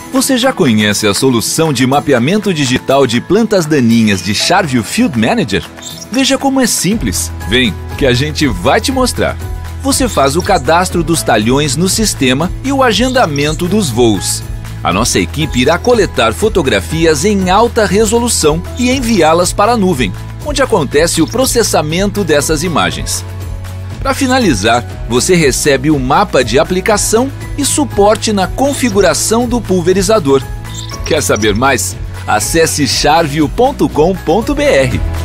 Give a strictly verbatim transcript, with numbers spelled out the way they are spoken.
Você já conhece a solução de mapeamento digital de plantas daninhas de Charvio Field Manager? Veja como é simples. Vem, que a gente vai te mostrar. Você faz o cadastro dos talhões no sistema e o agendamento dos voos. A nossa equipe irá coletar fotografias em alta resolução e enviá-las para a nuvem, onde acontece o processamento dessas imagens. Para finalizar, você recebe um mapa de aplicação e suporte na configuração do pulverizador. Quer saber mais? Acesse charvio ponto com ponto br.